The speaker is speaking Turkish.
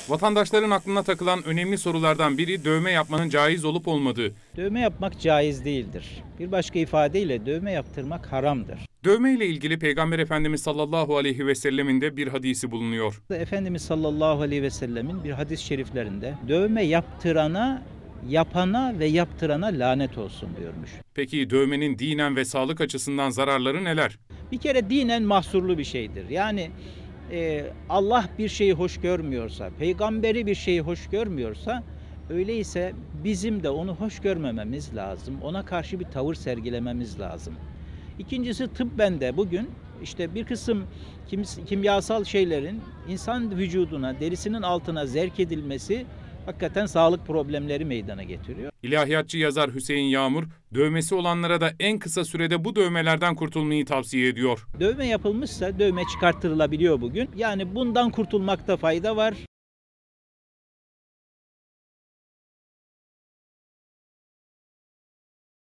Vatandaşların aklına takılan önemli sorulardan biri dövme yapmanın caiz olup olmadığı. Dövme yapmak caiz değildir. Bir başka ifadeyle dövme yaptırmak haramdır. Dövme ile ilgili Peygamber Efendimiz sallallahu aleyhi ve sellemin de bir hadisi bulunuyor. Efendimiz sallallahu aleyhi ve sellemin bir hadis-i şeriflerinde dövme yaptırana, yapana ve yaptırana lanet olsun buyurmuş. Peki dövmenin dinen ve sağlık açısından zararları neler? Bir kere dinen mahsurlu bir şeydir. Yani Allah bir şeyi hoş görmüyorsa, peygamberi bir şeyi hoş görmüyorsa, öyleyse bizim de onu hoş görmememiz lazım. Ona karşı bir tavır sergilememiz lazım. İkincisi tıbben de bugün işte bir kısım kimyasal şeylerin insan vücuduna, derisinin altına zerk edilmesi hakikaten sağlık problemleri meydana getiriyor. İlahiyatçı yazar Hüseyin Yağmur, dövmesi olanlara da en kısa sürede bu dövmelerden kurtulmayı tavsiye ediyor. Dövme yapılmışsa dövme çıkarttırılabiliyor bugün. Yani bundan kurtulmakta fayda var.